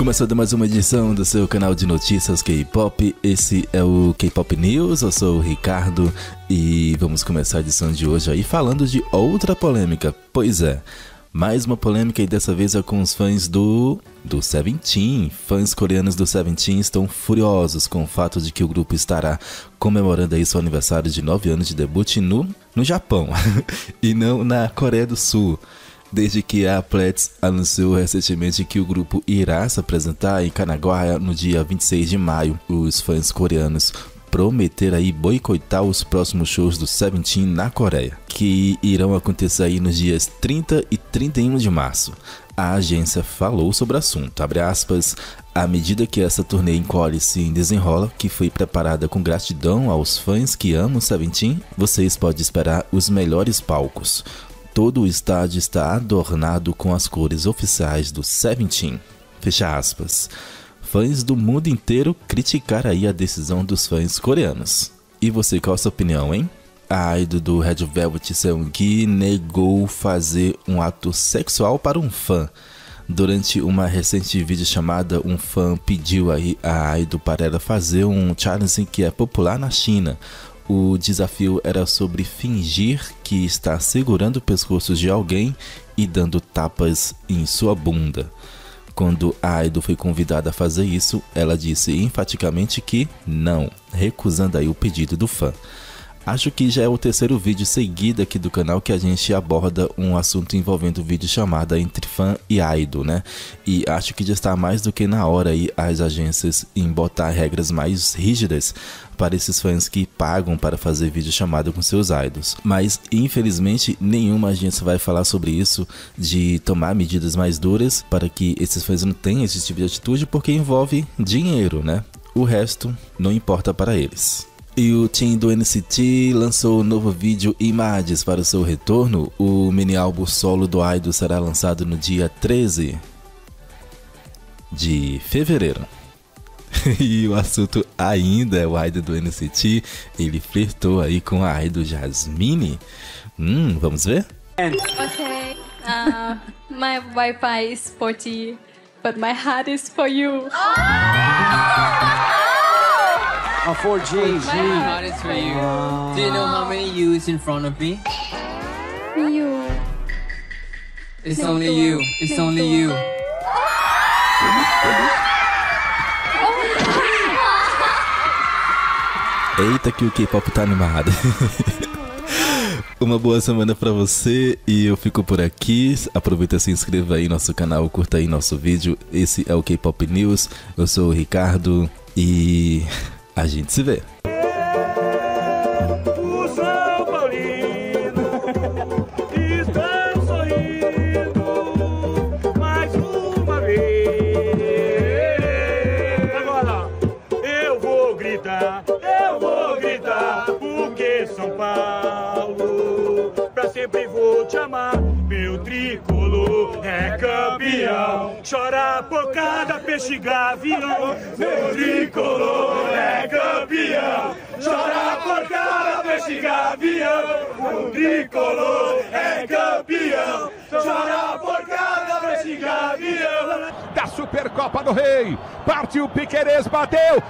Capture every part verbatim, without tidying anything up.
Começando mais uma edição do seu canal de notícias K-pop. Esse é o K-pop News, eu sou o Ricardo e vamos começar a edição de hoje aí falando de outra polêmica. Pois é, mais uma polêmica e dessa vez é com os fãs do, do Seventeen. Fãs coreanos do Seventeen estão furiosos com o fato de que o grupo estará comemorando aí seu aniversário de nove anos de debut no, no Japão e não na Coreia do Sul. Desde que a Platz anunciou recentemente que o grupo irá se apresentar em Kanagawa no dia vinte e seis de maio, os fãs coreanos prometeram aí boicotar os próximos shows do Seventeen na Coreia, que irão acontecer aí nos dias trinta e trinta e um de março. A agência falou sobre o assunto, abre aspas, à medida que essa turnê encolhe se desenrola, que foi preparada com gratidão aos fãs que amam o Seventeen, vocês podem esperar os melhores palcos. Todo o estádio está adornado com as cores oficiais do Seventeen. Fecha aspas. Fãs do mundo inteiro criticaram aí a decisão dos fãs coreanos. E você, qual a sua opinião, hein? A idol do Red Velvet Seunggi negou fazer um ato sexual para um fã. Durante uma recente videochamada, um fã pediu aí a idol para ela fazer um challenge que é popular na China. O desafio era sobre fingir que está segurando o pescoço de alguém e dando tapas em sua bunda. Quando a idol foi convidada a fazer isso, ela disse enfaticamente que não, recusando aí o pedido do fã. Acho que já é o terceiro vídeo seguido aqui do canal que a gente aborda um assunto envolvendo videochamada entre fã e idol, né? E acho que já está mais do que na hora aí as agências em botar regras mais rígidas para esses fãs que pagam para fazer videochamada com seus idols. Mas infelizmente nenhuma agência vai falar sobre isso, de tomar medidas mais duras para que esses fãs não tenham esse tipo de atitude, porque envolve dinheiro, né? O resto não importa para eles. E o team do N C T lançou um novo vídeo Images para o seu retorno. O mini álbum solo do idol será lançado no dia treze de fevereiro. E o assunto ainda é o idol do N C T. Ele flertou aí com a idol Jasmine. Hum, vamos ver? Okay, uh, my Wi-Fi is four G, but my heart is for you. Oh, four G. My heart is for you. Do you know how many U's in front of me? You. It's only you. It's only you. Eita que o K-pop tá animado. Uma boa semana pra você e eu fico por aqui. Aproveita e se inscreva aí no nosso canal, curta aí nosso vídeo. Esse é o K-pop News. Eu sou o Ricardo e a gente se vê. O São Paulino está sorrindo mais uma vez. Agora eu vou gritar, eu vou gritar, porque São Paulo pra sempre vou te amar. Meu tricolor é campeão, chora por cada peixe gavião. Meu tricolor é campeão, chora por cada peixe gavião. O tricolor é campeão, chora por cada peixe gavião. Da Supercopa do Rei, partiu Piquerez, bateu,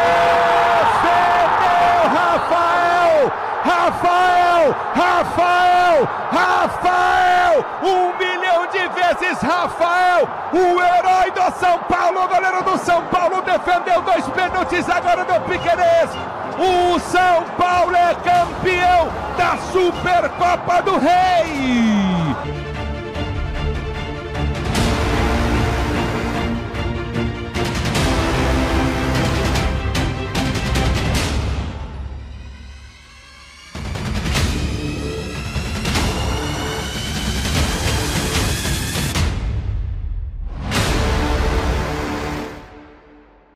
defendeu Rafael, Rafael, Rafael, Rafael, um milhão de vezes Rafael, o herói do São Paulo, o goleiro do São Paulo defendeu dois pênaltis, agora do Piquerez, o São Paulo é campeão da Supercopa do Rei.